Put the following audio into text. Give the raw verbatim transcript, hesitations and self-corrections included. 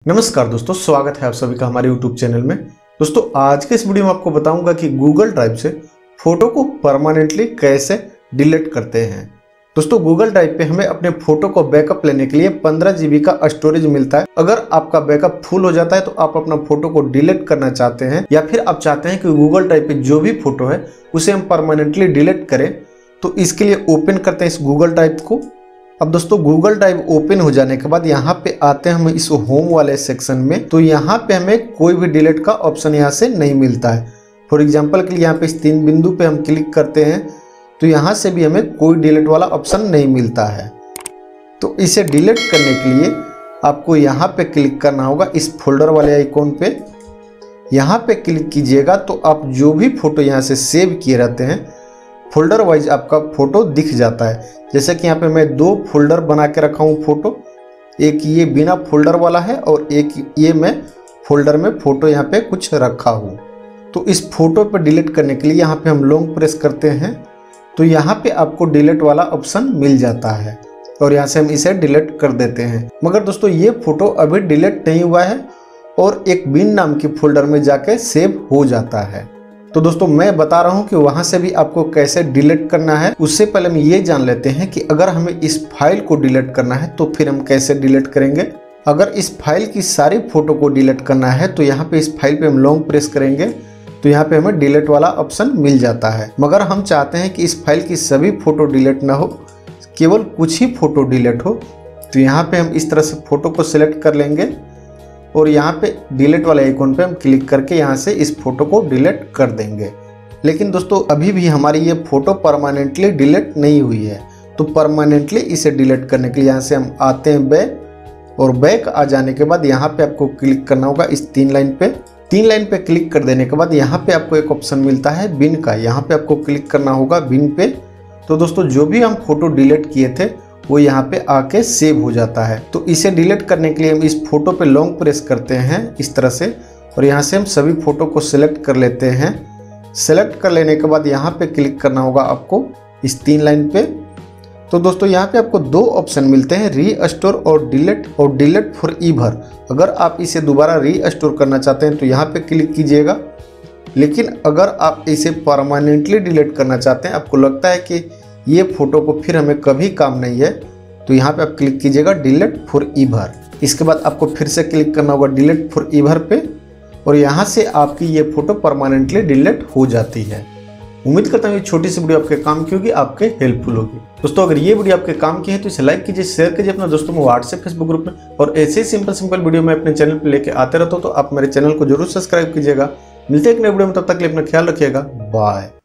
नमस्कार दोस्तों, स्वागत है आप सभी का हमारे यूट्यूब चैनल में। दोस्तों आज के इस वीडियो में आपको बताऊंगा कि गूगल ड्राइव से फोटो को परमानेंटली कैसे डिलीट करते हैं। दोस्तों गूगल ड्राइव पे हमें अपने फोटो को बैकअप लेने के लिए पंद्रह जीबी का स्टोरेज मिलता है। अगर आपका बैकअप फुल हो जाता है तो आप अपना फोटो को डिलीट करना चाहते हैं या फिर आप चाहते हैं कि गूगल ड्राइव पे जो भी फोटो है उसे हम परमानेंटली डिलीट करें, तो इसके लिए ओपन करते हैं इस गूगल ड्राइव को। अब दोस्तों गूगल ड्राइव ओपन हो जाने के बाद यहाँ पे आते हैं हम इस होम वाले सेक्शन में, तो यहाँ पे हमें कोई भी डिलीट का ऑप्शन यहाँ से नहीं मिलता है। फॉर एग्जांपल के लिए यहाँ पे इस तीन बिंदु पे हम क्लिक करते हैं तो यहाँ से भी हमें कोई डिलीट वाला ऑप्शन नहीं मिलता है। तो इसे डिलीट करने के लिए आपको यहाँ पे क्लिक करना होगा इस फोल्डर वाले आइकॉन पे। यहाँ पे क्लिक कीजिएगा तो आप जो भी फोटो यहाँ से सेव किए रहते हैं फोल्डर वाइज आपका फोटो दिख जाता है। जैसे कि यहाँ पे मैं दो फोल्डर बना के रखा हूँ फोटो, एक ये बिना फोल्डर वाला है और एक ये मैं फोल्डर में फोटो यहाँ पे कुछ रखा हूँ। तो इस फोटो पे डिलीट करने के लिए यहाँ पे हम लॉन्ग प्रेस करते हैं तो यहाँ पे आपको डिलीट वाला ऑप्शन मिल जाता है और यहाँ से हम इसे डिलीट कर देते हैं। मगर दोस्तों ये फोटो अभी डिलीट नहीं हुआ है और एक बिन नाम की फोल्डर में जाके सेव हो जाता है। तो दोस्तों मैं बता रहा हूं कि वहां से भी आपको कैसे डिलीट करना है। उससे पहले हम ये जान लेते हैं कि अगर हमें इस फाइल को डिलीट करना है तो फिर हम कैसे डिलीट करेंगे। अगर इस फाइल की सारी फोटो को डिलीट करना है तो यहाँ पे इस फाइल पे हम लॉन्ग प्रेस करेंगे तो यहाँ पे हमें डिलीट वाला ऑप्शन मिल जाता है। मगर हम चाहते हैं कि इस फाइल की सभी फोटो डिलीट ना हो, केवल कुछ ही फोटो डिलीट हो, तो यहाँ पे हम इस तरह से फोटो को सिलेक्ट कर लेंगे और यहाँ पे डिलीट वाले आइकॉन पे हम क्लिक करके यहाँ से इस फोटो को डिलीट कर देंगे। लेकिन दोस्तों अभी भी हमारी ये फोटो परमानेंटली डिलीट नहीं हुई है, तो परमानेंटली इसे डिलीट करने के लिए यहाँ से हम आते हैं बैक, और बैक आ जाने के बाद यहाँ पे आपको क्लिक करना होगा इस तीन लाइन पे। तीन लाइन पे क्लिक कर देने के बाद यहाँ पे आपको एक ऑप्शन मिलता है बिन का, यहाँ पे आपको क्लिक करना होगा बिन पे। तो दोस्तों जो भी हम फोटो डिलीट किए थे वो यहाँ पे आके सेव हो जाता है। तो इसे डिलीट करने के लिए हम इस फोटो पे लॉन्ग प्रेस करते हैं इस तरह से और यहाँ से हम सभी फोटो को सिलेक्ट कर लेते हैं। सिलेक्ट कर लेने के बाद यहाँ पे क्लिक करना होगा आपको इस तीन लाइन पे। तो दोस्तों यहाँ पे आपको दो ऑप्शन मिलते हैं, री स्टोर और डिलीट और डिलीट फॉर ईवर। अगर आप इसे दोबारा री स्टोर करना चाहते हैं तो यहाँ पे क्लिक कीजिएगा। लेकिन अगर आप इसे परमानेंटली डिलीट करना चाहते हैं, आपको लगता है कि ये फोटो को फिर हमें कभी काम नहीं है, तो यहाँ पे आप क्लिक कीजिएगा डिलीट फॉर ईवर। इसके बाद आपको फिर से क्लिक करना होगा डिलीट फॉर ईवर पे और यहाँ से आपकी ये फोटो परमानेंटली डिलीट हो जाती है। उम्मीद करता हूँ ये छोटी सी वीडियो आपके काम की होगी, आपके हेल्पफुल होगी। दोस्तों अगर ये वीडियो आपके काम की है तो इसे लाइक कीजिए, शेयर कीजिए अपने दोस्तों में व्हाट्सएप फेसबुक ग्रुप में, और ऐसे ही सिंपल सिंपल वीडियो मैं अपने चैनल पर लेके आते रहता हूँ, तो आप मेरे चैनल को जरूर सब्सक्राइब कीजिएगा। मिलते हैं एक नए वीडियो में, तब तक के लिए अपना ख्याल रखिएगा। बाय।